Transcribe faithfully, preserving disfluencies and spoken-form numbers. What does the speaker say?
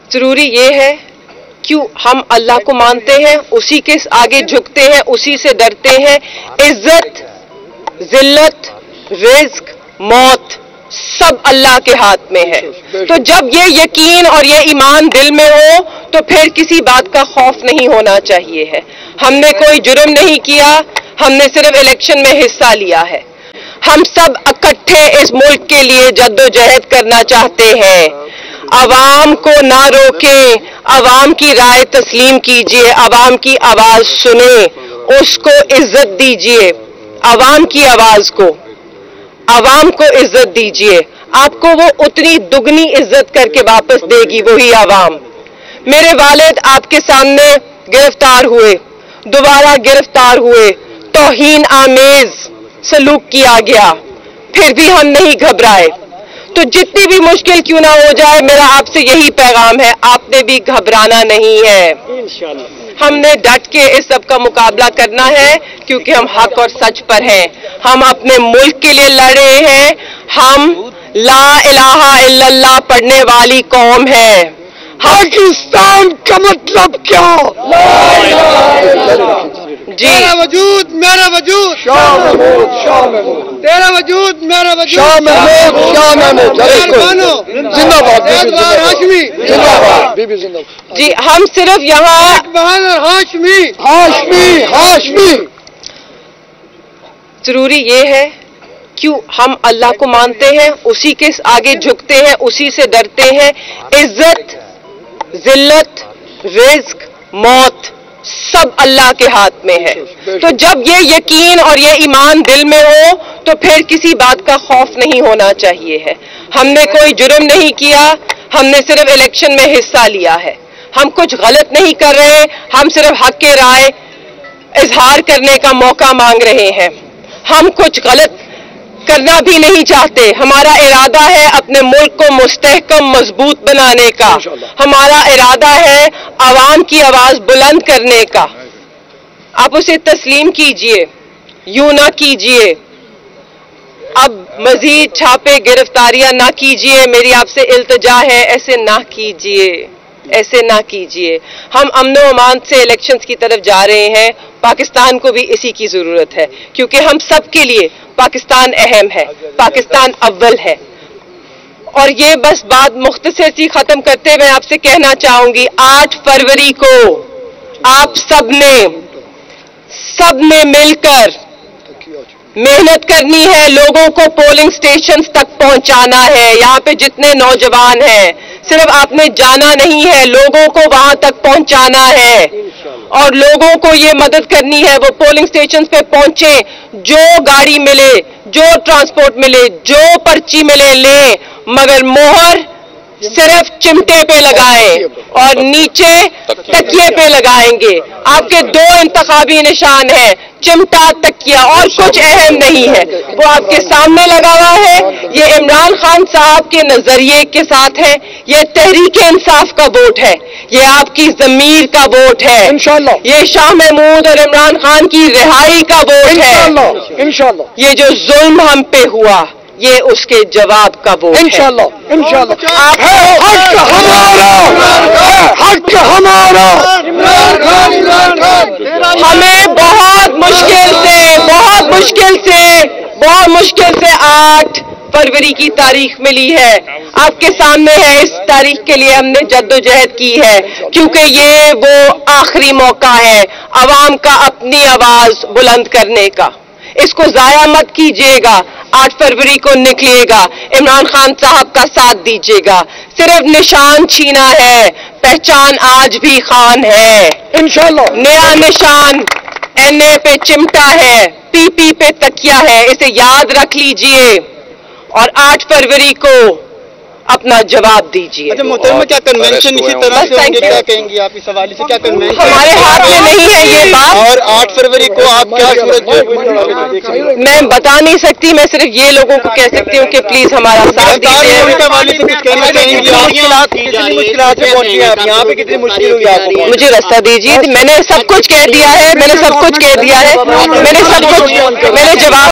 जरूरी ये है क्यों हम अल्लाह को मानते हैं, उसी के आगे झुकते हैं, उसी से डरते हैं। इज्जत, जिल्लत, रिज्क, मौत सब अल्लाह के हाथ में है। तो जब ये यकीन और ये ईमान दिल में हो तो फिर किसी बात का खौफ नहीं होना चाहिए है। हमने कोई जुर्म नहीं किया, हमने सिर्फ इलेक्शन में हिस्सा लिया है। हम सब इकट्ठे इस मुल्क के लिए जद्दोजहद करना चाहते हैं। अवाम को ना रोकें, अवाम की राय तस्लीम कीजिए, अवाम की आवाज सुने, उसको इज्जत दीजिए, अवाम की आवाज को, अवाम को इज्जत दीजिए। आपको वो उतनी दुगनी इज्जत करके वापस देगी वही अवाम। मेरे वालिद आपके सामने गिरफ्तार हुए, दोबारा गिरफ्तार हुए, तौहीन आमेज सलूक किया गया, फिर भी हम नहीं घबराए। तो जितनी भी मुश्किल क्यों ना हो जाए, मेरा आपसे यही पैगाम है, आपने भी घबराना नहीं है। हमने डट के इस सब का मुकाबला करना है क्योंकि हम हक और सच पर हैं। हम अपने मुल्क के लिए लड़ रहे हैं। हम ला इलाहा इल्लल्लाह पढ़ने वाली कौम है। पाकिस्तान का मतलब क्या? जी, तेरा वजूद मेरा वजूद, शाह महमूद, शाह महमूद, तेरा वजूद मेरा वजूद, शाह महमूद, शाह महमूद, जिंदाबाद, हाशमी जिंदाबाद, बीबी जिंदाबाद। जी, हम सिर्फ यहाँ बहादुर हाशमी, हाशमी, हाशमी। जरूरी ये है क्यों हम अल्लाह को मानते हैं, उसी के आगे झुकते हैं, उसी से डरते हैं। इज्जत, जिल्लत, रिज्क, मौत सब अल्लाह के हाथ में है। तो जब ये यकीन और ये ईमान दिल में हो तो फिर किसी बात का खौफ नहीं होना चाहिए है। हमने कोई जुर्म नहीं किया, हमने सिर्फ इलेक्शन में हिस्सा लिया है। हम कुछ गलत नहीं कर रहे, हम सिर्फ हक के राय इजहार करने का मौका मांग रहे हैं। हम कुछ गलत करना भी नहीं चाहते। हमारा इरादा है अपने मुल्क को मुस्तहकम मजबूत बनाने का। हमारा इरादा है आवाम की आवाज बुलंद करने का। आप उसे तस्लीम कीजिए, यूं ना कीजिए। अब मजीद छापे गिरफ्तारियां ना कीजिए, मेरी आपसे इल्तिजा है, ऐसे ना कीजिए, ऐसे ना कीजिए। हम अमन व अमान से इलेक्शंस की तरफ जा रहे हैं। पाकिस्तान को भी इसी की जरूरत है क्योंकि हम सब के लिए पाकिस्तान अहम है, पाकिस्तान अव्वल है। और ये बस बात मुख्तसर सी खत्म करते हुए आपसे कहना चाहूंगी, आठ फरवरी को आप सबने सबने मिलकर मेहनत करनी है, लोगों को पोलिंग स्टेशन तक पहुंचाना है। यहाँ पे जितने नौजवान हैं, सिर्फ आपने जाना नहीं है, लोगों को वहां तक पहुंचाना है और लोगों को ये मदद करनी है वो पोलिंग स्टेशन पे पहुंचे, जो गाड़ी मिले, जो ट्रांसपोर्ट मिले, जो पर्ची मिले लें, मगर मोहर सिर्फ चिमटे पे लगाएं और नीचे तकिए पे लगाएंगे। आपके दो इंतखाबी निशान हैं, चिमटा, तकिया, और कुछ अहम नहीं है, वो आपके सामने लगा हुआ है। ये इमरान खान साहब के नजरिए के साथ है, ये तहरीक इंसाफ का वोट है, ये आपकी जमीर का वोट है, इंशाल्लाह। ये शाह महमूद और इमरान खान की रिहाई का वोट है, इंशाल्लाह। ये जो जुल्म हम पे हुआ ये उसके जवाब का वोट है, इंशाल्लाह, इंशाल्लाह। आप हक हमारा, हक हमारा। हमें बहुत मुश्किल से बहुत मुश्किल से बहुत मुश्किल से आठ फरवरी की तारीख मिली है। आपके सामने है, इस तारीख के लिए हमने जद्दोजहद की है क्योंकि ये वो आखिरी मौका है अवाम का अपनी आवाज बुलंद करने का। इसको जाया मत कीजिएगा। आठ फरवरी को निकलिएगा, इमरान खान साहब का साथ दीजिएगा। सिर्फ निशान छीना है, पहचान आज भी खान है, इंशाल्लाह। नया निशान एन ए पे चिमटा है, पी पी पे तकिया है, इसे याद रख लीजिए और आठ फरवरी को अपना जवाब दीजिए। अच्छा मोहतरमा, क्या कन्वेंशन इसी तरह से होंगे? क्या कहेंगी आप इस हवाले से? क्या कन्वेंशन हमारे हाथ में नहीं है ये बात, और आठ फरवरी को आप क्या सूरज मैं बता नहीं सकती। मैं सिर्फ ये लोगों को कह सकती हूँ कि प्लीज हमारा साथ दीजिए। मुझे रास्ता दीजिए, मैंने सब कुछ कह दिया है, मैंने सब कुछ कह दिया है, मैंने सब कुछ मैंने जवाब